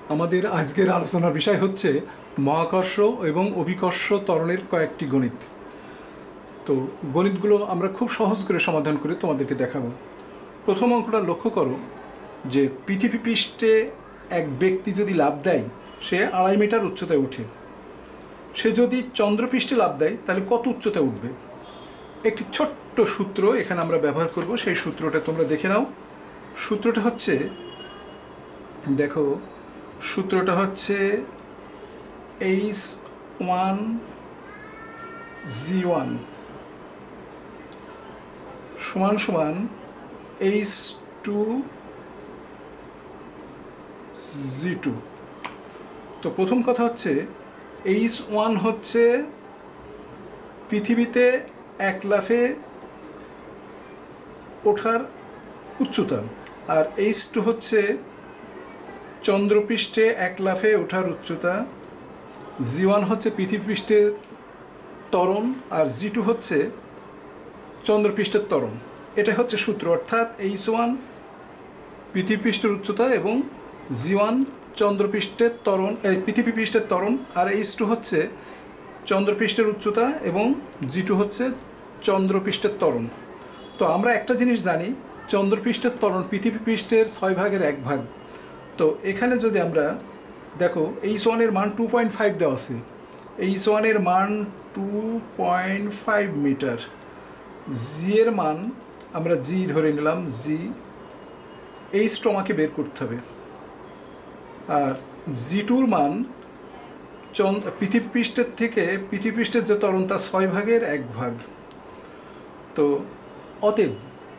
আমাদের আজকের আলোচনার বিষয় হচ্ছে মহাকর্ষ এবং অভিকর্ষ ত্বরণের কয়েকটি গণিত। তো গণিতগুলো আমরা খুব সহজ করে সমাধান করে তোমাদেরকে দেখাবো। প্রথম অঙ্কটা লক্ষ্য করো যে পৃথিবী পৃষ্ঠে এক ব্যক্তি যদি লাফ দেয় সে 2.5 মিটার উচ্চতায় ওঠে। সে যদি চন্দ্রপৃষ্ঠে লাফ দেয় তাহলে কত উচ্চতায় উঠবে? একটি ছোট্ট সূত্র এখানে আমরা ব্যবহার করব, সেই সূত্রটা তোমরা দেখে নাও। সূত্রটা হচ্ছে, দেখো, সূত্রটা হচ্ছে H1 G1 সমান সমান H2 G2। তো প্রথম কথা হচ্ছে H1 হচ্ছে পৃথিবীতে এক লাফে ওঠার উচ্চতা, আর H2 হচ্ছে চন্দ্রপৃষ্ঠে এক লাফে ওঠার উচ্চতা। G1 হচ্ছে পৃথিবীপৃষ্ঠের ত্বরণ, আর G2 হচ্ছে চন্দ্রপৃষ্ঠের ত্বরণ। এটা হচ্ছে সূত্র, অর্থাৎ H1 পৃথিবীপৃষ্ঠের উচ্চতা এবং G1 চন্দ্রপৃষ্ঠের ত্বরণ, পৃথিবীপৃষ্ঠের ত্বরণ, আর H2 হচ্ছে চন্দ্রপৃষ্ঠের উচ্চতা এবং G2 হচ্ছে চন্দ্রপৃষ্ঠের ত্বরণ। তো আমরা একটা জিনিস জানি, চন্দ্রপৃষ্ঠের ত্বরণ পৃথিবীপৃষ্ঠের 6 ভাগের 1 ভাগ। তো এখানে যদি আমরা দেখো H1 এর মান 2.5 দেওয়া আছে, H1 এর মান 2.5 মিটার, জি এর মান আমরা জি ধরে নিলাম, জি। H2 আমাকে বের করতে হবে, আর G2 মান পৃথিবীপৃষ্ঠের থেকে পৃথিবীপৃষ্ঠের যে ত্বরণ তার 6 ভাগের 1 ভাগ। তো অতএব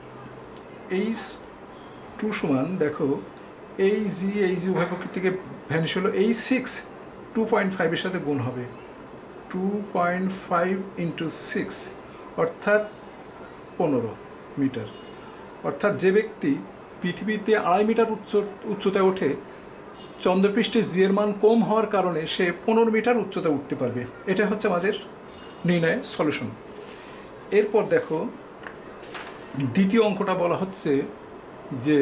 H2 সমান, দেখো এই জি উভয় পক্ষ থেকে ভ্যানিশ হলো, H6 2.5 এর সাথে গুণ হবে, 2.5 × 6 অর্থাৎ 15 মিটার। অর্থাৎ যে ব্যক্তি পৃথিবীতে 2.5 মিটার উচ্চতায় ওঠে, চন্দ্রপৃষ্ঠে জি এর মান কম হওয়ার কারণে সে 15 মিটার উচ্চতায় উঠতে পারবে। এটা হচ্ছে আমাদের নির্ণয়ের সলিউশন। এরপর দেখো দ্বিতীয় অঙ্কটা বলা হচ্ছে যে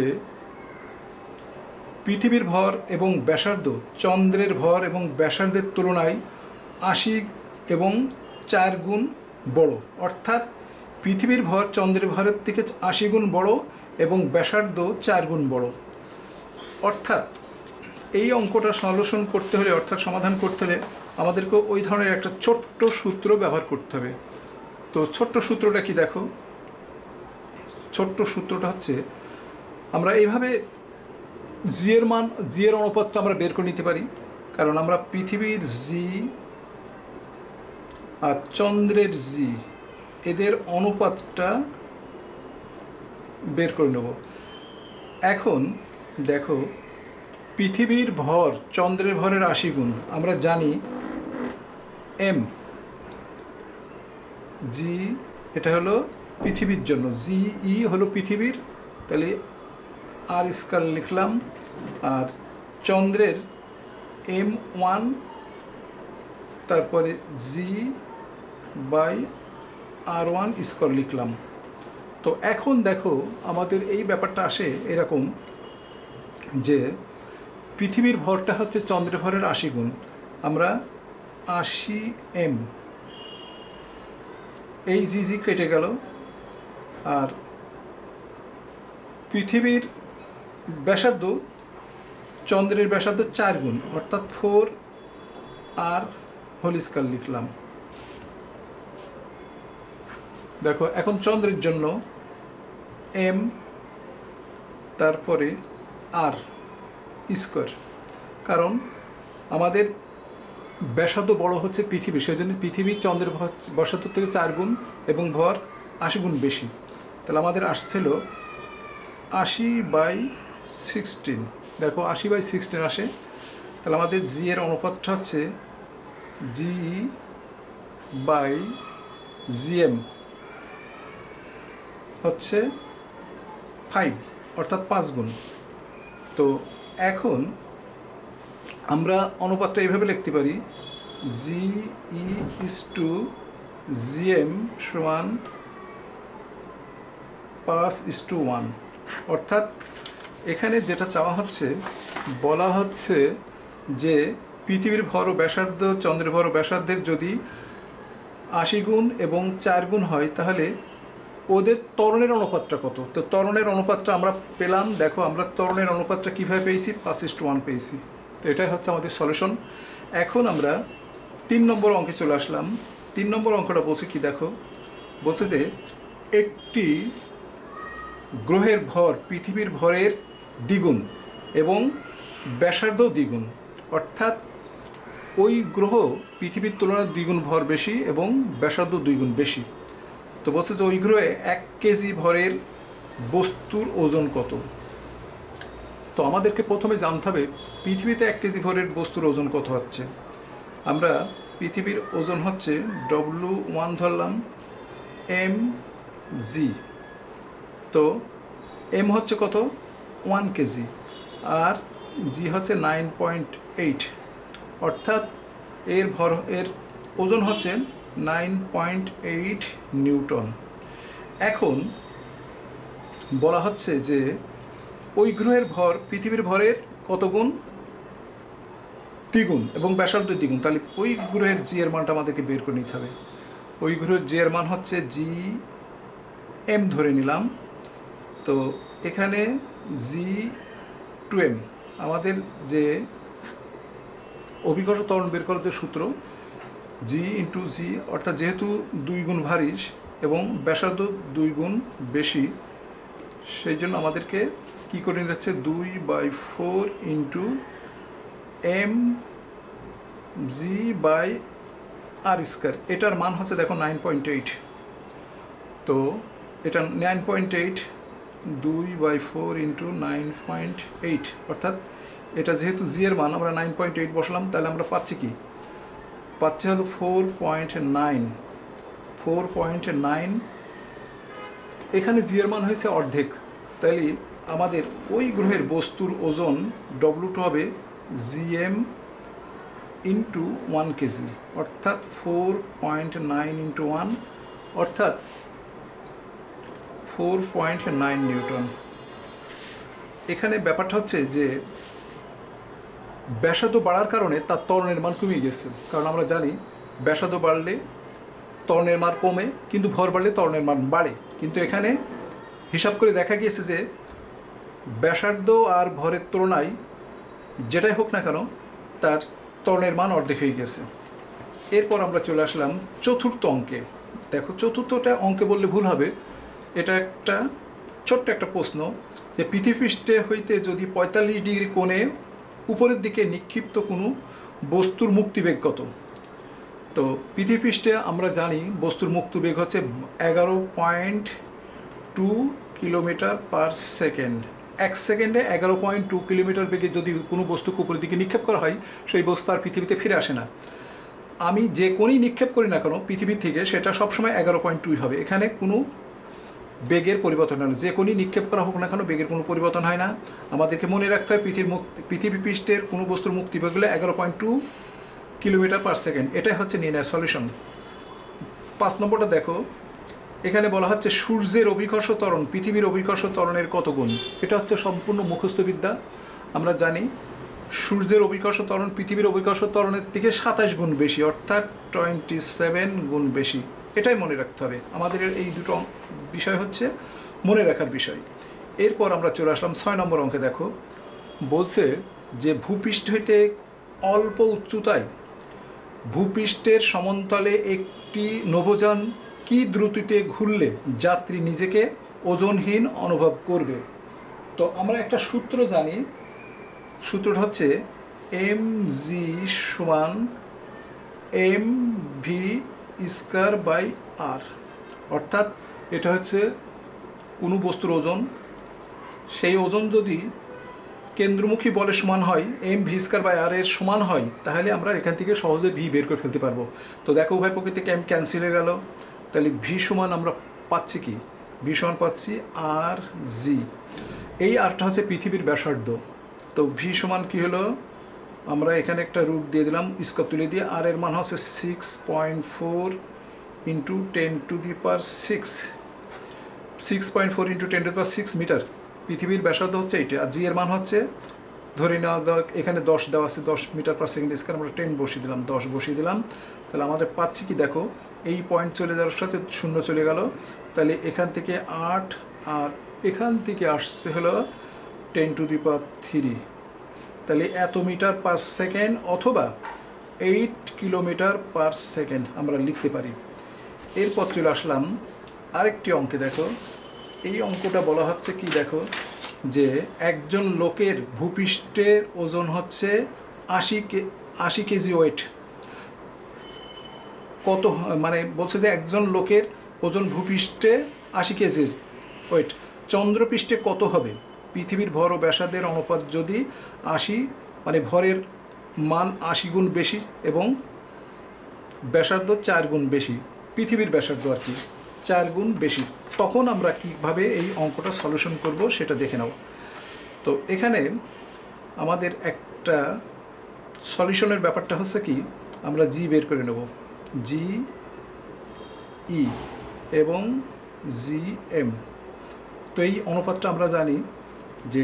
পৃথিবীর ভর এবং ব্যাসার্ধ চন্দ্রের ভর এবং ব্যাসার্ধের তুলনায় 80 এবং 4 গুণ বড়। অর্থাৎ পৃথিবীর ভর চন্দ্রের ভরের থেকে 80 গুণ বড় এবং ব্যাসার্ধ 4 গুণ বড়। অর্থাৎ এই অঙ্কটা সলিউশন করতে হলে, অর্থাৎ সমাধান করতে হলে আমাদেরকে ওই ধরনের একটা ছোট্ট সূত্র ব্যবহার করতে হবে। তো ছোট্ট সূত্রটা কি দেখো, ছোট্ট সূত্রটা হচ্ছে, আমরা এইভাবে জি এর মান, জি এর অনুপাতটা আমরা বের করে নিতে পারি, কারণ আমরা পৃথিবীর জি আর চন্দ্রের জি এদের অনুপাতটা বের করে নেব। এখন দেখো পৃথিবীর ভর চন্দ্রের ভরের 80 গুণ, আমরা জানি এম জি, এটা হলো পৃথিবীর জন্য, জি ই হলো পৃথিবীর, তাহলে আর স্কয়ার লিখলাম, আর চন্দ্রের M1 তারপরে G/R1 স্কয়ার লিখলাম। তো এখন দেখো আমাদের এই ব্যাপারটা আসে এরকম যে পৃথিবীর ভরটা হচ্ছে চন্দ্রের ভরের 80 গুণ, আমরা 80m, এই জি কেটে গেল, আর পৃথিবীর ব্যাসার্ধ চন্দ্রের ব্যাসার্ধ 4 গুণ, অর্থাৎ 4r হোল স্কয়ার লিখলাম। দেখো এখন চন্দ্রের জন্য এম তারপরে আর স্কয়ার, কারণ আমাদের ব্যাসার্ধ বড় হচ্ছে পৃথিবী, সেই জন্য পৃথিবী চন্দ্রের ব্যাসার্ধ থেকে 4 গুণ এবং ভর 80 গুণ বেশি। তাহলে আমাদের আসছিল 80/16, দেখো 80/16 আসে। তাহলে আমাদের জি এর অনুপাতটা হচ্ছে G/GM হচ্ছে 5, অর্থাৎ 5 গুণ। তো এখন আমরা অনুপাতটা এইভাবে লিখতে পারি, GE/GM সমান 5:1। অর্থাৎ এখানে যেটা চাওয়া হচ্ছে, বলা হচ্ছে যে পৃথিবীর ভর ও ব্যাসার্ধ চন্দ্রের ভর ও ব্যাসার্ধের যদি 80 গুণ এবং 4 গুণ হয় তাহলে ওদের ত্বরণের অনুপাতটা কত? তো ত্বরণের অনুপাতটা আমরা পেলাম, দেখো আমরা ত্বরণের অনুপাতটা কীভাবে পেয়েছি, 5:1 পেয়েছি। তো এটাই হচ্ছে আমাদের সলিউশন। এখন আমরা 3 নম্বর অঙ্কে চলে আসলাম। 3 নম্বর অঙ্কটা বলছে কি, দেখো বলছে যে একটি গ্রহের ভর পৃথিবীর ভরের দ্বিগুণ এবং ব্যাসার্ধ দ্বিগুণ, অর্থাৎ ওই গ্রহ পৃথিবীর তুলনায় দ্বিগুণ ভর বেশি এবং ব্যাসার্ধ 2 গুণ বেশি। তো বলছে যে ওই গ্রহে 1 কেজি ভরের বস্তুর ওজন কত? তো আমাদেরকে প্রথমে জানতে হবে পৃথিবীতে 1 কেজি ভরের বস্তুর ওজন কত হচ্ছে। আমরা পৃথিবীর ওজন হচ্ছে W1 ধরলাম, mg। তো m হচ্ছে কত, 1 কেজি, আর g হচ্ছে 9.8, অর্থাৎ এর ওজন হচ্ছে 9.8 নিউটন। এখন বলা হচ্ছে যে ওই গ্রহের ভর পৃথিবীর ভরের কত গুণ, দ্বিগুণ এবং ব্যাসার্ধ দ্বিগুণ। তাহলে ওই গ্রহের জি এর মানটা আমাদেরকে বের করে নিতে হবে। ওই গ্রহের জি এর মান হচ্ছে জি এম ধরে নিলাম। তো এখানে জি টু এম আমাদের যে অভিকর্ষ ত্বরণ বের করার যে সূত্র, জি ইন্টু জি, অর্থাৎ যেহেতু 2 গুণ ভারী এবং ব্যাসার্ধ 2 গুণ বেশি, সেই জন্য আমাদেরকে কী করে নিতে হচ্ছে, 2/4 into M G by R square. এটার মান হচ্ছে দেখো 9.8। তো এটা 9.8, 2/4 ইন্টু 9.8, অর্থাৎ এটা যেহেতু জি এর মান আমরা 9.8 বসলাম, তাহলে আমরা পাচ্ছি কি, পাচ্ছি হলো 4.9। এখানে জি এর মান হয়েছে অর্ধেক, তাহলে আমাদের ওই গ্রহের বস্তুর ওজন W2 হবে জিএম ইন্টু 1 কেজি, অর্থাৎ 4.9 ইন্টু 1, অর্থাৎ 4.9 নিউটন। এখানে ব্যাপারটা হচ্ছে যে ব্যাসার্ধ বাড়ার কারণে তার ত্বরণের মান কমে গেছে, কারণ আমরা জানি ব্যাসার্ধ বাড়লে ত্বরণের মান কমে, কিন্তু ভর বাড়লে ত্বরণের মান বাড়ে। কিন্তু এখানে হিসাব করে দেখা গিয়েছে যে ব্যাসার্ধ আর ভরের তুলনায় যেটাই হোক না কেন তার ত্বরণের মান অর্ধেক হয়ে গেছে। এরপর আমরা চলে আসলাম চতুর্থ অঙ্কে। দেখো চতুর্থটা অঙ্কে বললে ভুল হবে, এটা একটা ছোট্ট একটা প্রশ্ন যে পৃথিবীপৃষ্ঠে হইতে যদি 45 ডিগ্রি কোণে উপরের দিকে নিক্ষিপ্ত কোনো বস্তুর মুক্তিবেগ কত? তো পৃথিবীপৃষ্ঠে আমরা জানি বস্তুর মুক্তিবেগ হচ্ছে 11.2 কিলোমিটার পার সেকেন্ড। 1 সেকেন্ডে 11.2 কিলোমিটার বেগে যদি কোনো বস্তুকে উপরের দিকে নিক্ষেপ করা হয়, সেই বস্তু আর পৃথিবীতে ফিরে আসে না। আমি যে কোনই নিক্ষেপ করি না কেন পৃথিবীর থেকে, সেটা সবসময় 11.2 হবে। এখানে কোনো বেগের পরিবর্তন হয় না, যে কোনই নিক্ষেপ করা হোক না কেন বেগের কোনো পরিবর্তন হয় না। আমাদেরকে মনে রাখতে হয় পৃথিবী পৃষ্ঠের কোনো বস্তুর মুক্তিবেগ হলে 11.2 কিলোমিটার পার সেকেন্ড। এটাই হচ্ছে নির্ণয় সলিউশন। 5 নম্বরটা দেখো, এখানে বলা হচ্ছে সূর্যের অভিকর্ষ ত্বরণ পৃথিবীর অভিকর্ষ ত্বরণের কত গুণ? এটা হচ্ছে সম্পূর্ণ মুখস্থবিদ্যা। আমরা জানি সূর্যের অভিকর্ষ ত্বরণ পৃথিবীর অভিকর্ষ ত্বরণের থেকে 27 গুণ বেশি, অর্থাৎ 27 গুণ বেশি। এটাই মনে রাখতে হবে। আমাদের এই দুটো বিষয় হচ্ছে মনে রাখার বিষয়। এরপর আমরা চলে আসলাম 6 নম্বর অঙ্কে। দেখো বলছে যে ভূপৃষ্ঠ হইতে অল্প উচ্চতায় ভূপৃষ্ঠের সমতলে একটি নভোযান কি দ্রুতিতে ঘুরলে যাত্রী নিজেকে ওজনহীন অনুভব করবে? তো আমরা একটা সূত্র জানি, সূত্রটা হচ্ছে mg সমান mv স্কয়ার বাই আর, অর্থাৎ এটা হচ্ছে কোনো বস্তুর ওজন, সেই ওজন যদি কেন্দ্রমুখী বলের সমান হয়, mv স্কয়ার বাই আর এর সমান হয়, তাহলে আমরা এখান থেকে সহজে ভি বের করে ফেলতে পারবো। তো দেখো উভয় পক্ষ থেকে m ক্যান্সেল হয়ে গেল, তাহলে ভি সমান আমরা পাচ্ছি কি, ভি সমান পাচ্ছি আর জি। এই আরটা হচ্ছে পৃথিবীর ব্যাসার্ধ। তো ভি সমান কি হলো, আমরা এখানে একটা রুট দিয়ে দিলাম স্কয়ার তুলে দিয়ে, আর এর মান হচ্ছে 6.4 ইন্টু 10⁶, 6.4 ইন্টু 10⁶ মিটার। পৃথিবীর ব্যাসার্ধ হচ্ছে এইটা, আর জি এর মান হচ্ছে ধরে নেওয়া এখানে 10 দেওয়া আছে, 10 মিটার পার সেকেন্ড স্কয়ার, আমরা 10 বসিয়ে দিলাম, 10 বসিয়ে দিলাম। তাহলে আমাদের পাচ্ছি কি দেখো, এই পয়েন্ট চলে যাওয়ার সাথে 0 চলে গেল। তাহলে এখান থেকে 8 আর এখান থেকে আসছে হলো 10⁻³ তাহলে এত মিটার পার সেকেন্ড অথবা 8 কিলোমিটার পার সেকেন্ড আমরা লিখতে পারি। এরপর চলে আসলাম আরেকটি অঙ্কে। দেখো এই অঙ্কটা বলা হচ্ছে কি, দেখো যে একজন লোকের ভূপৃষ্ঠের ওজন হচ্ছে 80 কেজি ওয়েট। কত মানে বলছে যে একজন লোকের ওজন ভূপৃষ্ঠে 80 কেজি ওয়েট, চন্দ্রপৃষ্ঠে কত হবে? পৃথিবীর ভর ও ব্যাসার্ধের অনুপাত যদি 80 মানে ভরের মান 80 গুণ বেশি এবং ব্যাসার্ধ 4 গুণ বেশি, পৃথিবীর ব্যাসার্ধ আর কি 4 গুণ বেশি, তখন আমরা কীভাবে এই অঙ্কটা সলিউশন করব সেটা দেখে নাও। তো এখানে আমাদের একটা সলিউশনের ব্যাপারটা হচ্ছে কি, আমরা জি বের করে নেব, জি ই এবং জি এম। তো এই অনুপাতটা আমরা জানি যে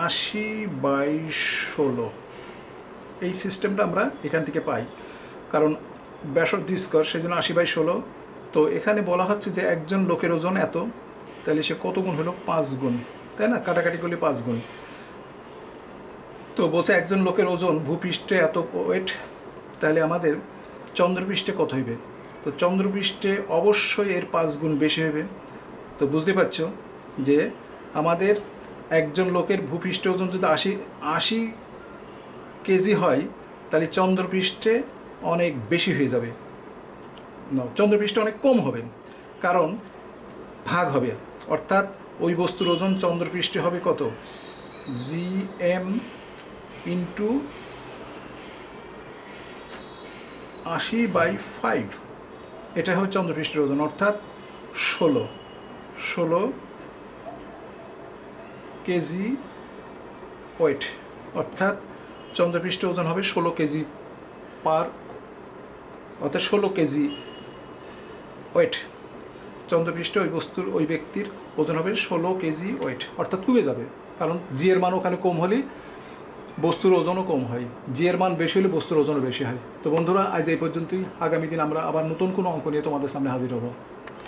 80/16, এই সিস্টেমটা আমরা এখান থেকে পাই, কারণ ব্যাসার্ধ স্কয়ার সেই জন্য 80/16। তো এখানে বলা হচ্ছে যে একজন লোকের ওজন এত, তাহলে সে কত গুণ হলো? 5 গুণ, তাই না? কাটাকাটি করলে 5 গুণ। তো বলছে একজন লোকের ওজন ভূপৃষ্ঠে এত ওয়েট, তাহলে আমাদের চন্দ্রপৃষ্ঠে কত হইবে? তো চন্দ্রপৃষ্ঠে অবশ্যই এর 5 গুণ বেশি হবে। তো বুঝতে পারছো যে আমাদের একজন লোকের ভূপৃষ্ঠে ওজন যদি 80 কেজি হয়, তাহলে চন্দ্রপৃষ্ঠে অনেক বেশি হয়ে যাবে, না চন্দ্রপৃষ্ঠে অনেক কম হবে, কারণ ভাগ হবে, অর্থাৎ ওই বস্তুর ওজন চন্দ্রপৃষ্ঠে হবে কত? GM ইন্টু 80/5, এটা হয় চন্দ্রপৃষ্ঠের ওজন, অর্থাৎ 16 কেজি ওয়েট, অর্থাৎ চন্দ্রপৃষ্ঠের ওজন হবে 16 কেজি পার, অর্থাৎ 16 কেজি ওয়েট। চন্দ্রপৃষ্ঠে ওই বস্তুর ওই ব্যক্তির ওজন হবে 16 কেজি ওয়েট, অর্থাৎ কমে যাবে, কারণ জি এর মান ওখানে কম হলে বস্তুর ওজনও কম হয়, জি এর মান বেশি হলে বস্তুর ওজনও বেশি হয়। তো বন্ধুরা, আজ এই পর্যন্তই। আগামী দিন আমরা আবার নতুন কোনো অঙ্ক নিয়ে তোমাদের সামনে হাজির হব।